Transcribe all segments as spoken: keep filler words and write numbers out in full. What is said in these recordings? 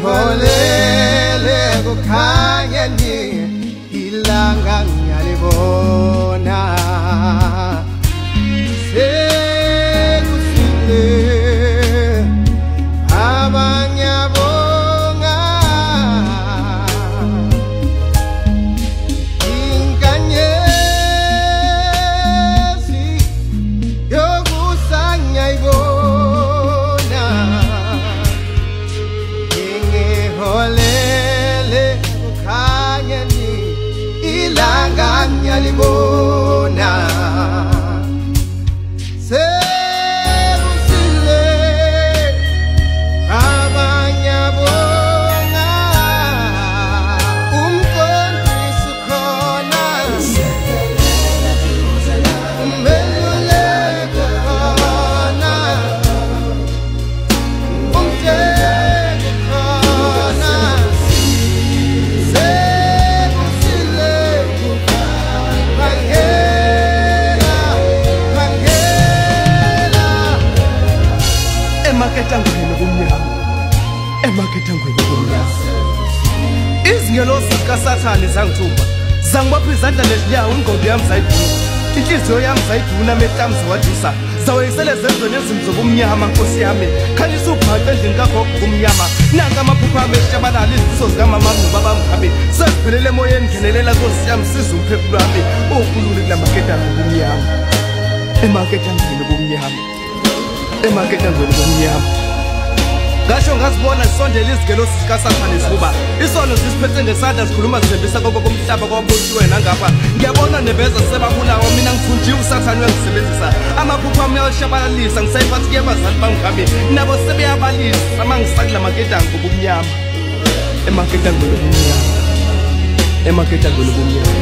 ngiholele kukhanyeni ilanga ngiyalibona sekusile abanyabonga inkanyezi yokusanya ibona ngiholele kukhanyeni ilanga ngiyalibona sekusile abanyabonga umqondisi ukhona umeluleki ukhona umteki ukhona sekusile bangela bangela emaketangweni kumnyama emaketangweni kumnyama izingelosi zikasathane zangithumba zangibopha izandla nezinyawo ingqondo yami zayiduna inhliziyo yami zayiduna amehlami ziwadusa zaweyisele zenzweni ezimo zobumnyama nkosi yami khanyisa ubhaqe endlini kagogo kumnyama nanka amaphupho ami eshabalala izifiso zikamamami nobaba mkhabe seziphelele emoyeni ngenelela nkosi yami siza umphefumulo wami ukhulule kula maketangweni kumnyama emaketangweni kumnyama emaketangweni kumnyama ngasho ngazibona zisondela izigelosi zikasathane zibuba isono zisiphethe ngesandla zikhuluma zithembisa konke komhlaba kwabothiwe nangapha ngiyabona neveza sebabulawa mina ngithunjiwe usathane uyangisebenzisa amaphupho ami uyashabalalisa ngisayiphathi kuyabazali bangami nabo sebeyabalisa amangisakula maketango kumnyama emaketangweni kumnyama emaketangweni kumnyama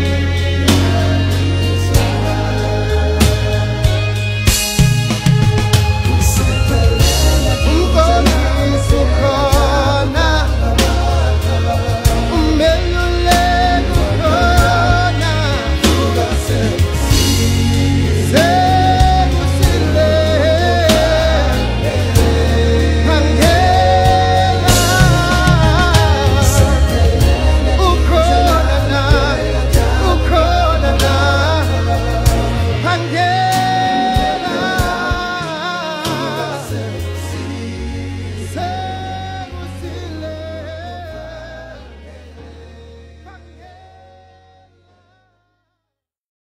ukhona umeluleki ukhona sekusile bangela ukhona na ukhona na bangela